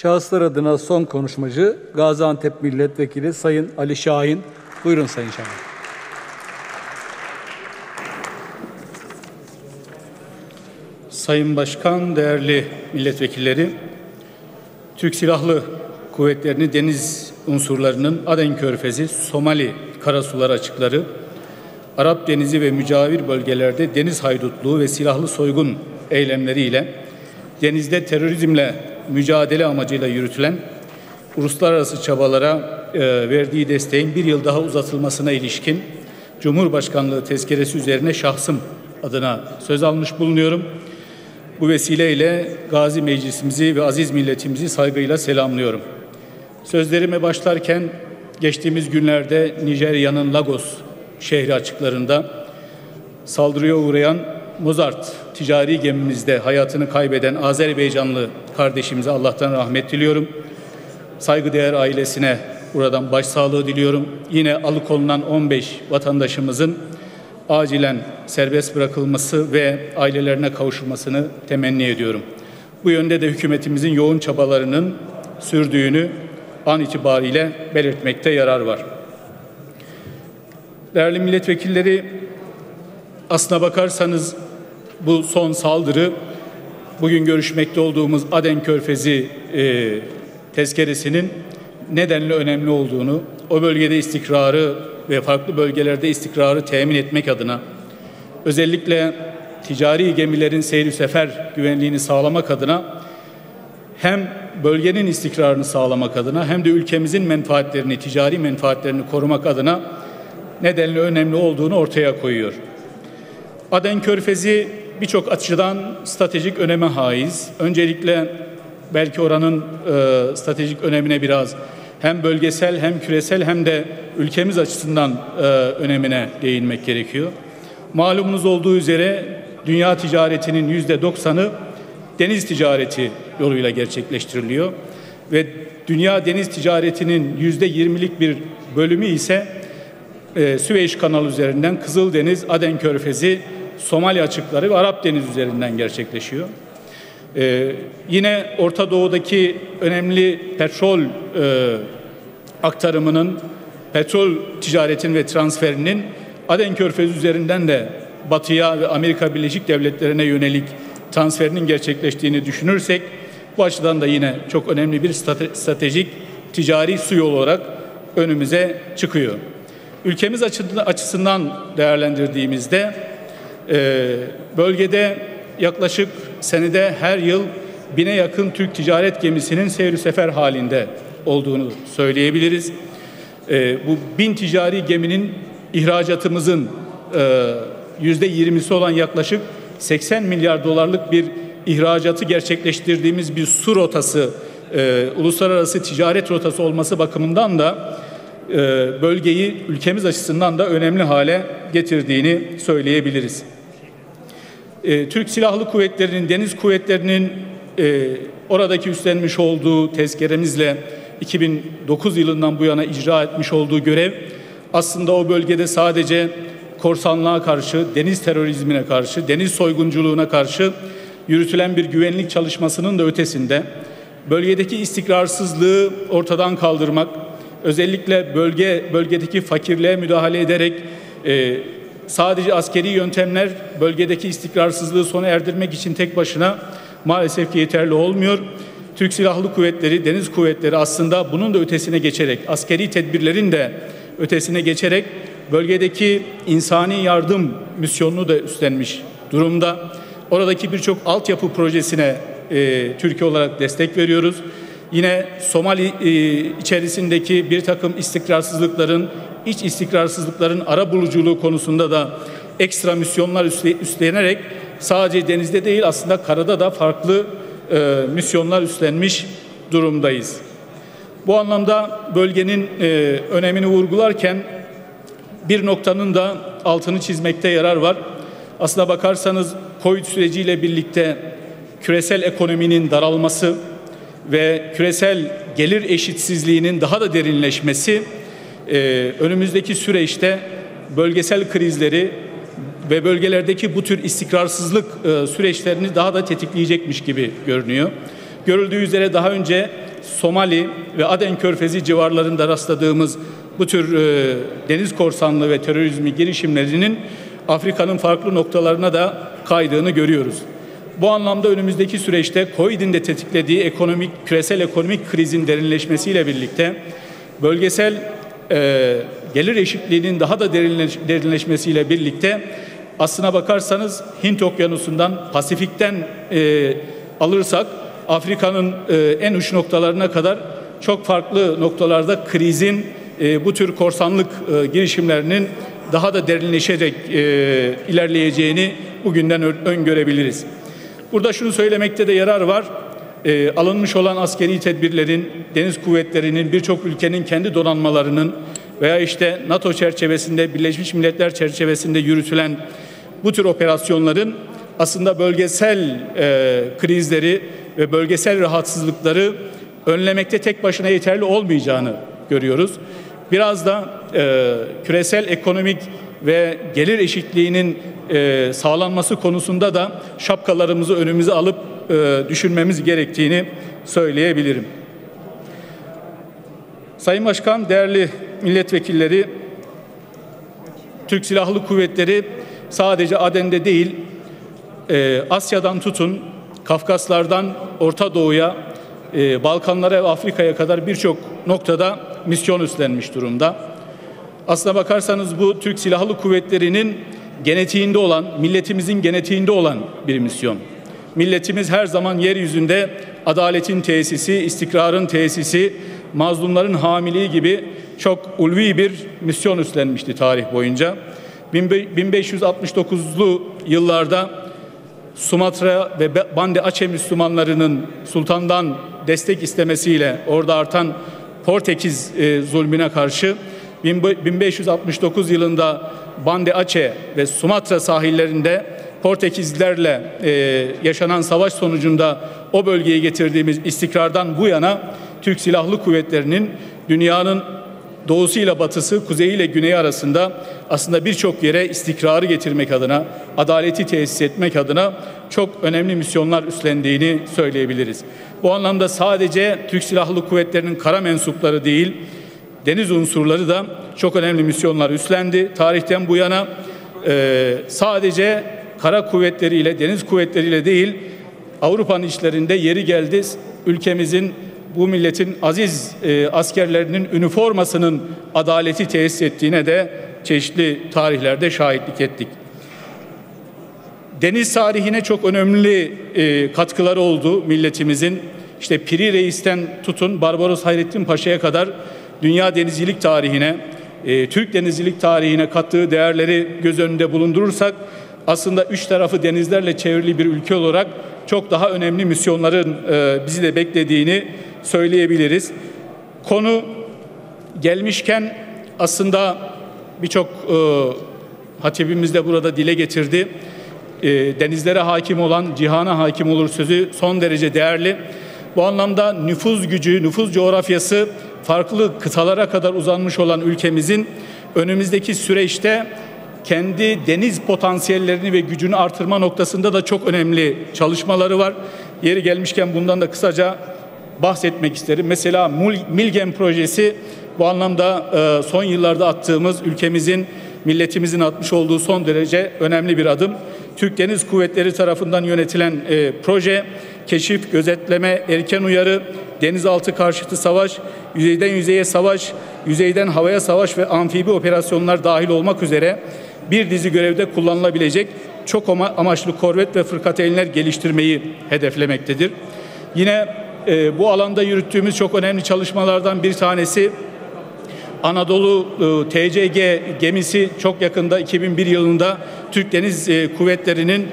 Şahıslar adına son konuşmacı Gaziantep Milletvekili Sayın Ali Şahin. Buyurun Sayın Şahin. Sayın Başkan, değerli milletvekilleri, Türk Silahlı Kuvvetleri'nin deniz unsurlarının Aden Körfezi, Somali karasuları açıkları, Arap Denizi ve mücavir bölgelerde deniz haydutluğu ve silahlı soygun eylemleriyle denizde terörizmle mücadele amacıyla yürütülen uluslararası çabalara verdiği desteğin bir yıl daha uzatılmasına ilişkin Cumhurbaşkanlığı tezkeresi üzerine şahsım adına söz almış bulunuyorum. Bu vesileyle Gazi Meclisimizi ve aziz milletimizi saygıyla selamlıyorum. Sözlerime başlarken geçtiğimiz günlerde Nijerya'nın Lagos şehri açıklarında saldırıya uğrayan Mozart ticari gemimizde hayatını kaybeden Azerbaycanlı kardeşimize Allah'tan rahmet diliyorum. Saygıdeğer ailesine buradan başsağlığı diliyorum. Yine alıkonulan 15 vatandaşımızın acilen serbest bırakılması ve ailelerine kavuşulmasını temenni ediyorum. Bu yönde de hükümetimizin yoğun çabalarının sürdüğünü an itibariyle belirtmekte yarar var. Değerli milletvekilleri, aslına bakarsanız bu son saldırı bugün görüşmekte olduğumuz Aden Körfezi tezkeresinin nedenli önemli olduğunu, o bölgede istikrarı ve farklı bölgelerde istikrarı temin etmek adına, özellikle ticari gemilerin seyir sefer güvenliğini sağlamak adına, hem bölgenin istikrarını sağlamak adına hem de ülkemizin menfaatlerini, ticari menfaatlerini korumak adına nedenli önemli olduğunu ortaya koyuyor. Aden Körfezi birçok açıdan stratejik öneme haiz. Öncelikle belki oranın stratejik önemine biraz hem bölgesel hem küresel hem de ülkemiz açısından önemine değinmek gerekiyor. Malumunuz olduğu üzere dünya ticaretinin %90'ı deniz ticareti yoluyla gerçekleştiriliyor ve dünya deniz ticaretinin %20'lik bir bölümü ise Süveyş Kanalı üzerinden Kızıldeniz, Aden Körfezi, Somali açıkları ve Arap Denizi üzerinden gerçekleşiyor. Yine Orta Doğu'daki önemli petrol aktarımının, petrol ticaretinin ve transferinin Aden Körfezi üzerinden de Batı'ya ve Amerika Birleşik Devletleri'ne yönelik transferinin gerçekleştiğini düşünürsek bu açıdan da yine çok önemli bir stratejik ticari su yolu olarak önümüze çıkıyor. Ülkemiz açısından değerlendirdiğimizde bölgede yaklaşık senede her yıl 1000'e yakın Türk ticaret gemisinin seyir sefer halinde olduğunu söyleyebiliriz. Bu 1000 ticari geminin ihracatımızın %20'si olan yaklaşık 80 milyar dolarlık bir ihracatı gerçekleştirdiğimiz bir su rotası, uluslararası ticaret rotası olması bakımından da bölgeyi ülkemiz açısından da önemli hale getirdiğini söyleyebiliriz. Türk Silahlı Kuvvetleri'nin, Deniz Kuvvetleri'nin oradaki üstlenmiş olduğu tezkeremizle 2009 yılından bu yana icra etmiş olduğu görev aslında o bölgede sadece korsanlığa karşı, deniz terörizmine karşı, deniz soygunculuğuna karşı yürütülen bir güvenlik çalışmasının da ötesinde bölgedeki istikrarsızlığı ortadan kaldırmak, özellikle bölgedeki fakirliğe müdahale ederek sadece askeri yöntemler bölgedeki istikrarsızlığı sona erdirmek için tek başına maalesef ki yeterli olmuyor. Türk Silahlı Kuvvetleri, Deniz Kuvvetleri aslında bunun da ötesine geçerek, askeri tedbirlerin de ötesine geçerek bölgedeki insani yardım misyonunu da üstlenmiş durumda. Oradaki birçok altyapı projesine Türkiye olarak destek veriyoruz. Yine Somali içerisindeki bir takım istikrarsızlıkların, iç istikrarsızlıkların arabuluculuğu konusunda da ekstra misyonlar üstlenerek sadece denizde değil aslında karada da farklı misyonlar üstlenmiş durumdayız. Bu anlamda bölgenin önemini vurgularken bir noktanın da altını çizmekte yarar var. Aslına bakarsanız Covid süreciyle birlikte küresel ekonominin daralması ve küresel gelir eşitsizliğinin daha da derinleşmesi önümüzdeki süreçte bölgesel krizleri ve bölgelerdeki bu tür istikrarsızlık süreçlerini daha da tetikleyecekmiş gibi görünüyor. Görüldüğü üzere daha önce Somali ve Aden Körfezi civarlarında rastladığımız bu tür deniz korsanlığı ve terörizmi girişimlerinin Afrika'nın farklı noktalarına da kaydığını görüyoruz. Bu anlamda önümüzdeki süreçte COVID'in de tetiklediği küresel ekonomik krizin derinleşmesiyle birlikte bölgesel gelir eşitliğinin daha da derinleşmesiyle birlikte aslına bakarsanız Hint Okyanusu'ndan, Pasifik'ten alırsak Afrika'nın en uç noktalarına kadar çok farklı noktalarda krizin bu tür korsanlık girişimlerinin daha da derinleşerek ilerleyeceğini bugünden öngörebiliriz. Burada şunu söylemekte de yarar var. Alınmış olan askeri tedbirlerin, deniz kuvvetlerinin, birçok ülkenin kendi donanmalarının veya işte NATO çerçevesinde, Birleşmiş Milletler çerçevesinde yürütülen bu tür operasyonların aslında bölgesel krizleri ve bölgesel rahatsızlıkları önlemekte tek başına yeterli olmayacağını görüyoruz. Biraz da küresel ekonomik ve gelir eşitliğinin sağlanması konusunda da şapkalarımızı önümüze alıp düşünmemiz gerektiğini söyleyebilirim. Sayın Başkan, değerli milletvekilleri, Türk Silahlı Kuvvetleri sadece Aden'de değil, Asya'dan tutun, Kafkaslardan Orta Doğu'ya, Balkanlara ve Afrika'ya kadar birçok noktada misyon üstlenmiş durumda. Aslına bakarsanız bu Türk Silahlı Kuvvetleri'nin genetiğinde olan, milletimizin genetiğinde olan bir misyon. Milletimiz her zaman yeryüzünde adaletin tesisi, istikrarın tesisi, mazlumların hamiliği gibi çok ulvi bir misyon üstlenmişti tarih boyunca. 1569'lu yıllarda Sumatra ve Bande Aceh Müslümanlarının sultandan destek istemesiyle orada artan Portekiz zulmüne karşı 1569 yılında Bande Aceh ve Sumatra sahillerinde Portekizlilerle yaşanan savaş sonucunda o bölgeye getirdiğimiz istikrardan bu yana Türk Silahlı Kuvvetleri'nin dünyanın doğusuyla batısı, kuzeyiyle güneyi arasında aslında birçok yere istikrarı getirmek adına, adaleti tesis etmek adına çok önemli misyonlar üstlendiğini söyleyebiliriz. Bu anlamda sadece Türk Silahlı Kuvvetleri'nin kara mensupları değil, deniz unsurları da çok önemli misyonlar üstlendi. Tarihten bu yana sadece kara kuvvetleriyle, deniz kuvvetleriyle değil, Avrupa'nın içlerinde yeri geldi ülkemizin, bu milletin aziz askerlerinin üniformasının adaleti tesis ettiğine de çeşitli tarihlerde şahitlik ettik. Deniz tarihine çok önemli katkıları oldu milletimizin. İşte Piri Reis'ten tutun Barbaros Hayrettin Paşa'ya kadar dünya denizcilik tarihine, Türk denizcilik tarihine kattığı değerleri göz önünde bulundurursak aslında üç tarafı denizlerle çevrili bir ülke olarak çok daha önemli misyonların bizi de beklediğini söyleyebiliriz. Konu gelmişken aslında birçok hatibimiz de burada dile getirdi. Denizlere hakim olan cihana hakim olur sözü son derece değerli. Bu anlamda nüfuz gücü, nüfuz coğrafyası farklı kıtalara kadar uzanmış olan ülkemizin önümüzdeki süreçte kendi deniz potansiyellerini ve gücünü artırma noktasında da çok önemli çalışmaları var. Yeri gelmişken bundan da kısaca bahsetmek isterim. Mesela Milgem projesi bu anlamda son yıllarda attığımız, ülkemizin, milletimizin atmış olduğu son derece önemli bir adım. Türk Deniz Kuvvetleri tarafından yönetilen proje, keşif, gözetleme, erken uyarı, denizaltı karşıtı savaş, yüzeyden yüzeye savaş, yüzeyden havaya savaş ve amfibi operasyonlar dahil olmak üzere bir dizi görevde kullanılabilecek çok amaçlı korvet ve fırkateynler geliştirmeyi hedeflemektedir. Yine bu alanda yürüttüğümüz çok önemli çalışmalardan bir tanesi Anadolu TCG gemisi çok yakında 2001 yılında Türk Deniz Kuvvetleri'nin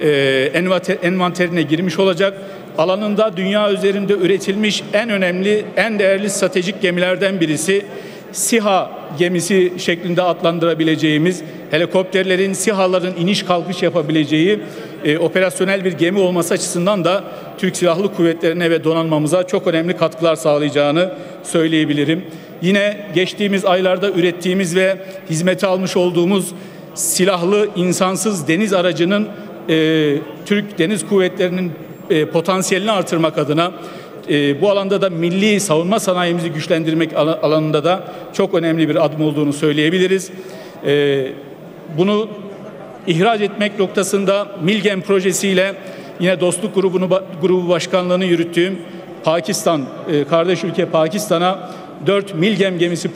envanterine girmiş olacak. Alanında dünya üzerinde üretilmiş en önemli, en değerli stratejik gemilerden birisi. SİHA gemisi şeklinde adlandırabileceğimiz, helikopterlerin, SİHA'ların iniş kalkış yapabileceği operasyonel bir gemi olması açısından da Türk Silahlı Kuvvetlerine ve donanmamıza çok önemli katkılar sağlayacağını söyleyebilirim. Yine geçtiğimiz aylarda ürettiğimiz ve hizmete almış olduğumuz silahlı insansız deniz aracının Türk Deniz Kuvvetleri'nin potansiyelini artırmak adına, bu alanda da milli savunma sanayimizi güçlendirmek alanında da çok önemli bir adım olduğunu söyleyebiliriz. Bunu ihraç etmek noktasında Milgem projesiyle yine dostluk grubu başkanlığını yürüttüğüm Pakistan, kardeş ülke Pakistan'a 4 Milgem gemisi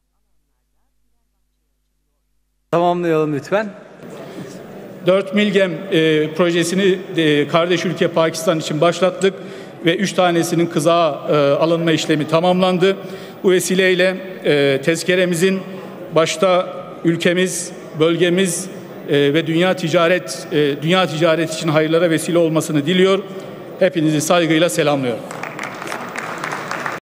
Tamamlayalım lütfen. 4 Milgem projesini kardeş ülke Pakistan için başlattık ve 3 tanesinin kızağa alınma işlemi tamamlandı. Bu vesileyle tezkeremizin başta ülkemiz, bölgemiz ve dünya ticaret için hayırlara vesile olmasını diliyor. Hepinizi saygıyla selamlıyorum.